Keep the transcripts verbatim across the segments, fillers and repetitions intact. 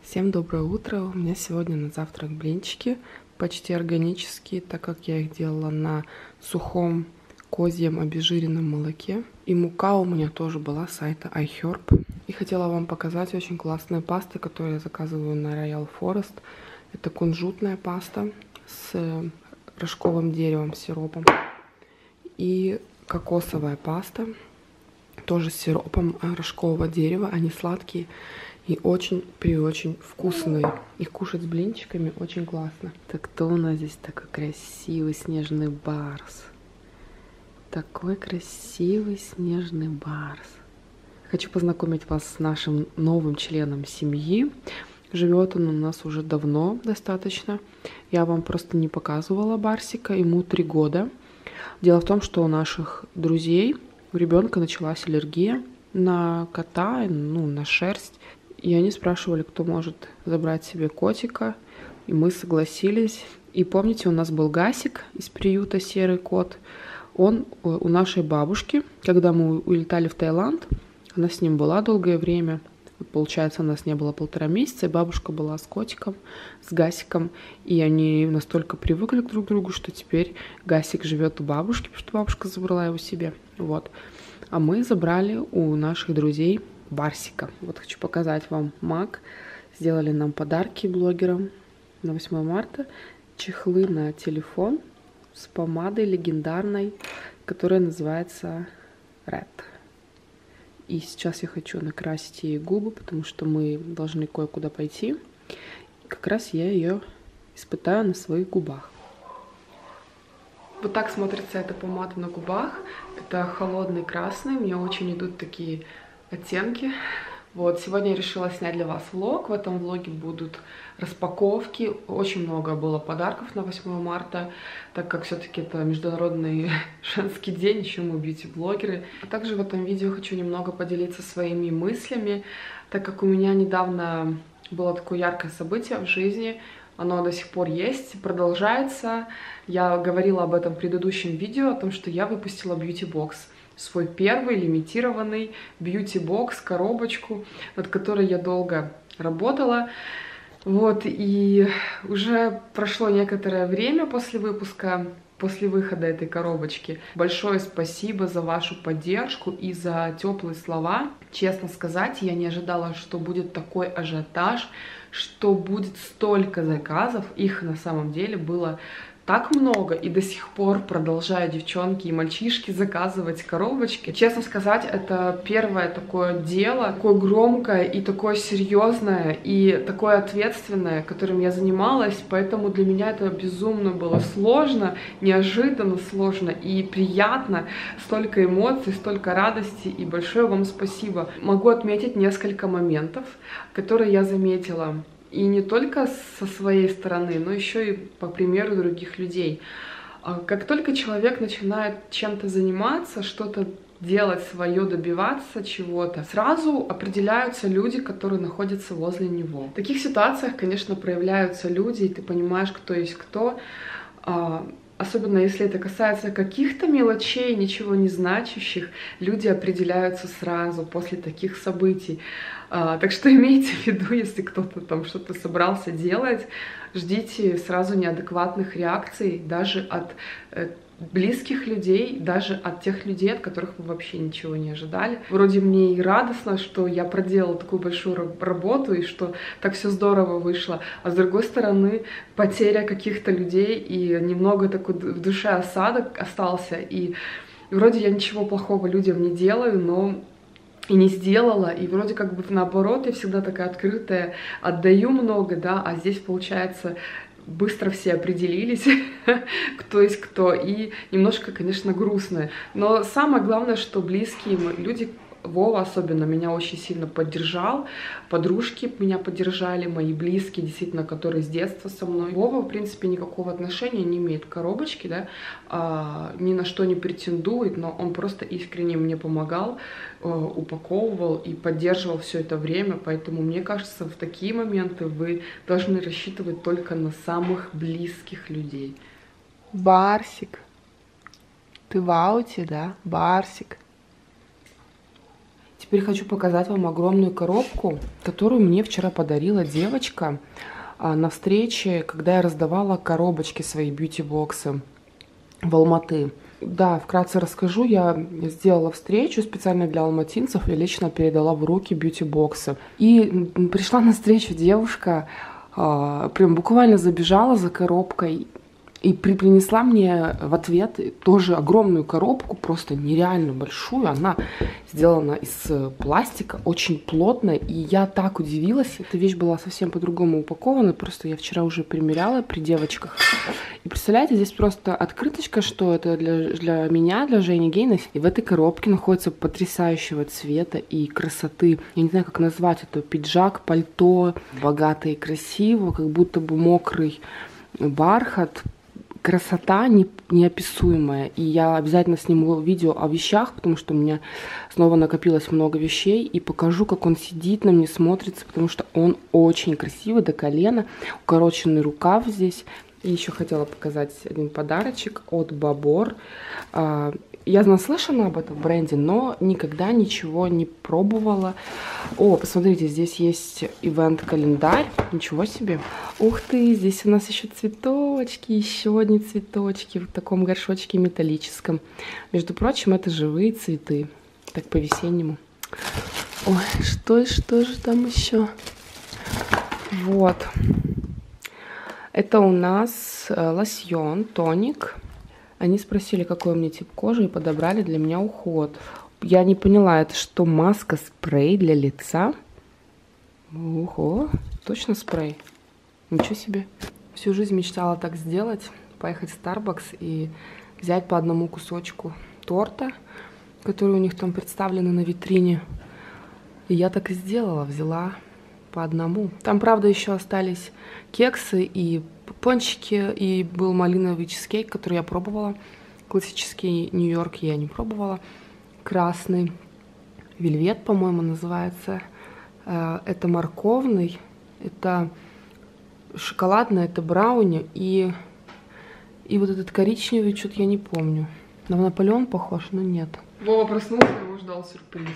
Всем доброе утро! У меня сегодня на завтрак блинчики, почти органические, так как я их делала на сухом козьем обезжиренном молоке. И мука у меня тоже была с сайта iHerb. И хотела вам показать очень классные пасты, которые я заказываю на Royal Forest. Это кунжутная паста с рожковым деревом, сиропом. И кокосовая паста, тоже с сиропом рожкового дерева. Они сладкие и очень-при-очень вкусные. Их кушать с блинчиками очень классно. Так кто у нас здесь такой красивый снежный барс? Такой красивый снежный барс. Хочу познакомить вас с нашим новым членом семьи. Живет он у нас уже давно достаточно. Я вам просто не показывала барсика. Ему три года. Дело в том, что у наших друзей, у ребенка началась аллергия на кота, ну, на шерсть. И они спрашивали, кто может забрать себе котика. И мы согласились. И помните, у нас был Гасик из приюта «Серый кот». Он у нашей бабушки, когда мы улетали в Таиланд, она с ним была долгое время. Получается, у нас не было полтора месяца, и бабушка была с котиком, с Гасиком. И они настолько привыкли друг к другу, что теперь Гасик живет у бабушки, потому что бабушка забрала его себе. Вот. А мы забрали у наших друзей барсика. Вот хочу показать вам маг. Сделали нам подарки блогерам на восьмое марта. Чехлы на телефон с помадой легендарной, которая называется Red. И сейчас я хочу накрасить ей губы, потому что мы должны кое-куда пойти. И как раз я ее испытаю на своих губах. Вот так смотрится эта помада на губах. Это холодный красный. Мне очень идут такие оттенки. Вот, сегодня я решила снять для вас влог. В этом влоге будут распаковки. Очень много было подарков на восьмое марта, так как все-таки это международный женский день, еще мы бьюти-блогеры. А также в этом видео хочу немного поделиться своими мыслями, так как у меня недавно было такое яркое событие в жизни. Оно до сих пор есть, продолжается. Я говорила об этом в предыдущем видео, о том, что я выпустила бьюти-бокс. Свой первый лимитированный бьюти-бокс, коробочку, над которой я долго работала. Вот, и уже прошло некоторое время после выпуска, после выхода этой коробочки. Большое спасибо за вашу поддержку и за теплые слова. Честно сказать, я не ожидала, что будет такой ажиотаж, что будет столько заказов. Их на самом деле было так много, и до сих пор продолжают девчонки и мальчишки заказывать коробочки. Честно сказать, это первое такое дело, такое громкое и такое серьезное, и такое ответственное, которым я занималась, поэтому для меня это безумно было сложно, неожиданно сложно и приятно. Столько эмоций, столько радости, и большое вам спасибо. Могу отметить несколько моментов, которые я заметила. И не только со своей стороны, но еще и по примеру других людей. Как только человек начинает чем-то заниматься, что-то делать свое, добиваться чего-то, сразу определяются люди, которые находятся возле него. В таких ситуациях, конечно, проявляются люди, и ты понимаешь, кто есть кто. Особенно если это касается каких-то мелочей, ничего не значащих, люди определяются сразу после таких событий. А, так что имейте в виду, если кто-то там что-то собрался делать, ждите сразу неадекватных реакций даже от э, близких людей, даже от тех людей, от которых вы вообще ничего не ожидали. Вроде мне и радостно, что я проделала такую большую работу и что так все здорово вышло, а с другой стороны потеря каких-то людей и немного такой в душе осадок остался, и вроде я ничего плохого людям не делаю, но и не сделала, и вроде как бы наоборот, я всегда такая открытая, отдаю много, да, а здесь получается быстро все определились, кто есть кто, и немножко, конечно, грустно. Но самое главное, что близкие люди, Вова особенно меня очень сильно поддержал, подружки меня поддержали, мои близкие, действительно, которые с детства со мной. Вова, в принципе, никакого отношения не имеет к коробочке, да, а, ни на что не претендует, но он просто искренне мне помогал, э, упаковывал и поддерживал все это время, поэтому, мне кажется, в такие моменты вы должны рассчитывать только на самых близких людей. Барсик, ты в ауте, да? Барсик. Теперь хочу показать вам огромную коробку, которую мне вчера подарила девочка на встрече, когда я раздавала коробочки, свои бьюти-боксы в Алматы. Да, вкратце расскажу. Я сделала встречу специально для алматинцев и лично передала в руки бьюти-боксы. И пришла на встречу девушка, прям буквально забежала за коробкой и принесла мне в ответ тоже огромную коробку, просто нереально большую. Она сделана из пластика, очень плотная, и я так удивилась. Эта вещь была совсем по-другому упакована, просто я вчера уже примеряла при девочках. И представляете, здесь просто открыточка, что это для, для меня, для Жени Гейна. И в этой коробке находится потрясающего цвета и красоты. Я не знаю, как назвать это. Пиджак, пальто, богато и красиво, как будто бы мокрый бархат. Красота не, неописуемая. И я обязательно сниму видео о вещах, потому что у меня снова накопилось много вещей. И покажу, как он сидит на мне, смотрится, потому что он очень красивый до колена. Укороченный рукав здесь. И еще хотела показать один подарочек от Бабор. Я наслышана об этом бренде, но никогда ничего не пробовала. О, посмотрите, здесь есть ивент-календарь. Ничего себе. Ух ты, здесь у нас еще цветочки, еще одни цветочки в таком горшочке металлическом. Между прочим, это живые цветы. Так по-весеннему. Ой, что, что же там еще? Вот. Это у нас лосьон, тоник. Они спросили, какой у меня тип кожи, и подобрали для меня уход. Я не поняла, это что, маска, спрей для лица? Ого, точно спрей? Ничего себе. Всю жизнь мечтала так сделать, поехать в Starbucks и взять по одному кусочку торта, который у них там представлены на витрине. И я так и сделала, взяла по одному. Там, правда, еще остались кексы и пончики, и был малиновый чизкейк, который я пробовала. Классический Нью-Йорк я не пробовала. Красный вельвет, по-моему, называется. Это морковный, это шоколадный, это брауни. И, и вот этот коричневый, что-то я не помню. На Наполеон похож, но нет. Вова проснулся, его ждал сюрприз.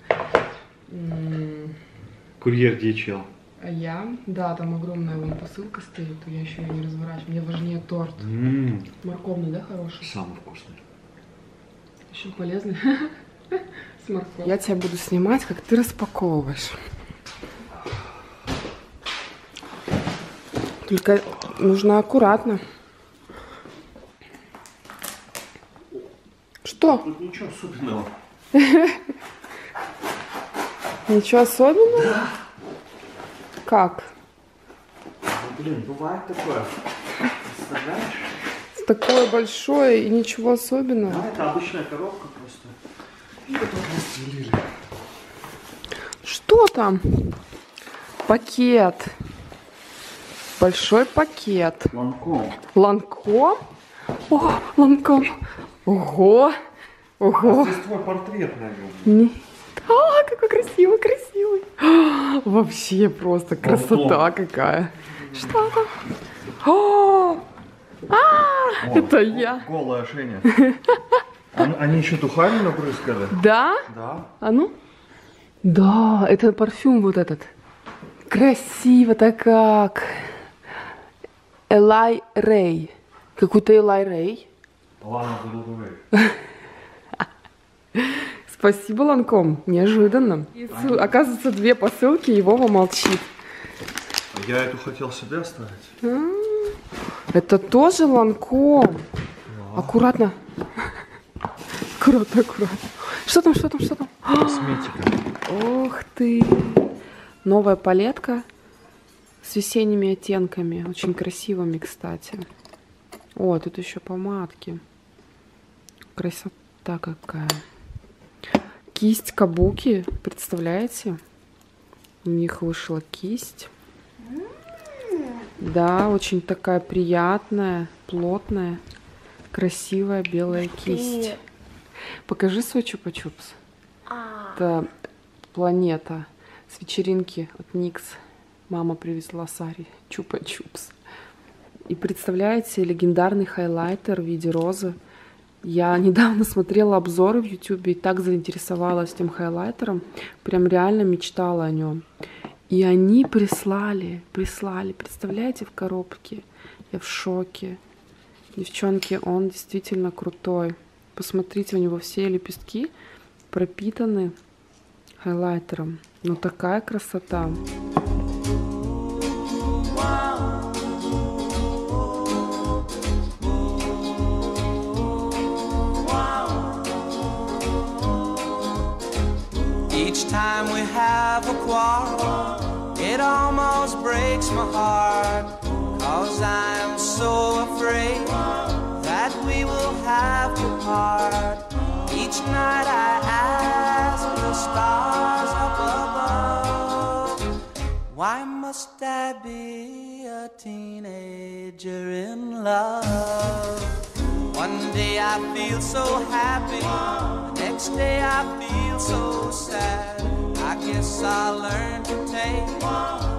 Курьер ди эйч эл. А я? Да, там огромная вон посылка стоит, я еще ее не разворачиваю. Мне важнее торт. М-м. Морковный, да, хороший? Самый вкусный. Еще полезный. С морковью. Я тебя буду снимать, как ты распаковываешь. Только нужно аккуратно. Что? Тут ничего особенного. Ничего особенного? Да. Как? Ну, блин, бывает такое. Представляешь? Такое большое и ничего особенного. Да, это обычная коробка просто. И вот тут разделили. Что там? Пакет. Большой пакет. Ланком. Ланком? О, Ланком. Ого. Ого. А здесь твой портрет на нем. Не... А, какой красивый, красивый. А, вообще просто красота Ланком. Какая. Что там? О, а, О, это я. Голая Женя. Они еще духами набрызгали? Да? Да. А ну? Да, это парфюм вот этот. Красиво-то как. Элай Рэй. Какой-то Элай Рэй. Лана Дель Рей. Спасибо, Ланком. Неожиданно. И, оказывается, две посылки, и Вова молчит. Я эту хотел себе оставить. А, это тоже Ланком. Да. Аккуратно. Аккуратно, аккуратно. Что там, что там, что там? Косметика. Ох ты. Новая палетка с весенними оттенками. Очень красивыми, кстати. О, тут еще помадки. Красота какая. Кисть Кабуки, представляете? У них вышла кисть. Да, очень такая приятная, плотная, красивая белая кисть. Покажи свой чупа-чупс. Это планета с вечеринки от Никс. Мама привезла Саре чупа-чупс. И представляете, легендарный хайлайтер в виде розы. Я недавно смотрела обзоры в ютубе и так заинтересовалась этим хайлайтером. Прям реально мечтала о нем. И они прислали, прислали, представляете, в коробке. Я в шоке. Девчонки, он действительно крутой. Посмотрите, у него все лепестки пропитаны хайлайтером. Ну такая красота. Each time we have a quarrel, it almost breaks my heart, 'cause I'm so afraid that we will have to part. Each night I ask the stars up above, why must I be a teenager in love? One day I feel so happy, the next day I feel so sad. I guess I'll learn to take